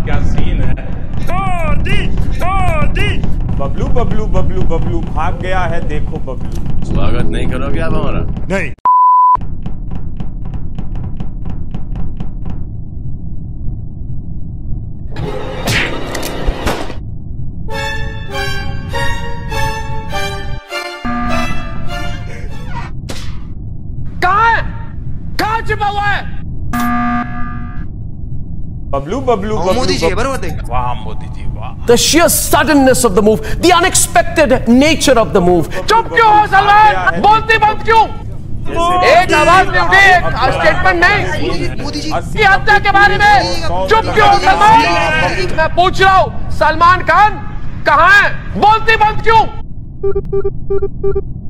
क्या सीन है। बबलू बबलू बबलू बबलू भाग गया है, देखो बबलू। स्वागत नहीं करोगे आप हमारा? नहीं। कहाँ छिपा हुआ है? बबलू बबलू मोदी जी बरोबर। वाह मोदी जी वाह। The sheer suddenness of the move, the unexpected nature of the move. चुप क्यों हो सलमान? बोलती बंद क्यों? एक आवाज नहीं उठी, एक स्टेटमेंट नहीं। मोदी जी की हत्या के बारे में चुप क्यों हो सलमान? मैं पूछ रहा हूँ सलमान खान कहाँ है? बोलती बंद क्यों?